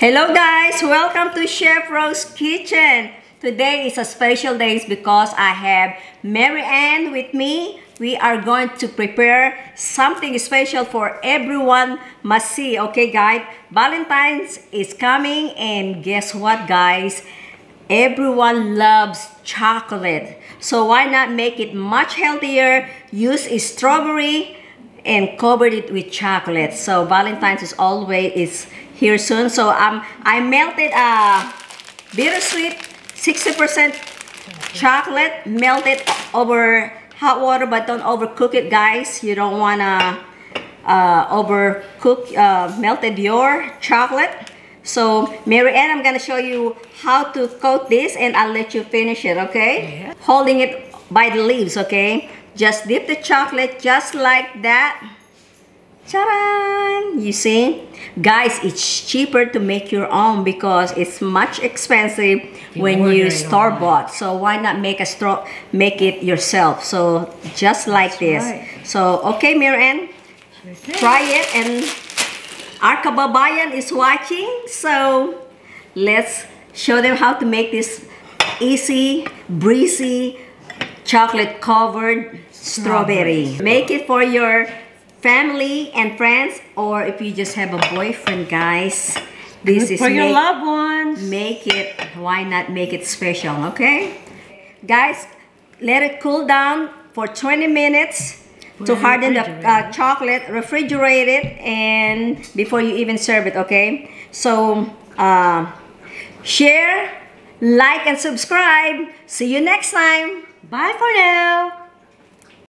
Hello guys, welcome to Chef Rose Kitchen. Today is a special day because I have Mary Ann with me. We are going to prepare something special for everyone must see. Okay guys, Valentine's is coming and guess what guys? Everyone loves chocolate. So why not make it much healthier? Use a strawberry and covered it with chocolate. So Valentine's is always here soon. So I melted a bittersweet 60% chocolate, melted over hot water, but don't overcook it guys. You don't wanna overcook melted your chocolate. So Mary Ann, I'm gonna show you how to coat this and I'll let you finish it, okay? Yeah. Holding it by the leaves, okay? Just dip the chocolate just like that. Ta-da! You see? Guys, it's cheaper to make your own because it's much expensive when you store-bought. So why not make it yourself? So just like this. Right. So okay, Mary Ann, try it, and our kababayan is watching. So let's show them how to make this easy, breezy, chocolate-covered strawberry. Make it for your family and friends, or if you just have a boyfriend, guys. This is for your loved ones. Make it. Why not make it special? Okay, guys. Let it cool down for 20 minutes to harden the chocolate. Refrigerate it, and before you even serve it. Okay. So share, like, and subscribe. See you next time. Bye for now.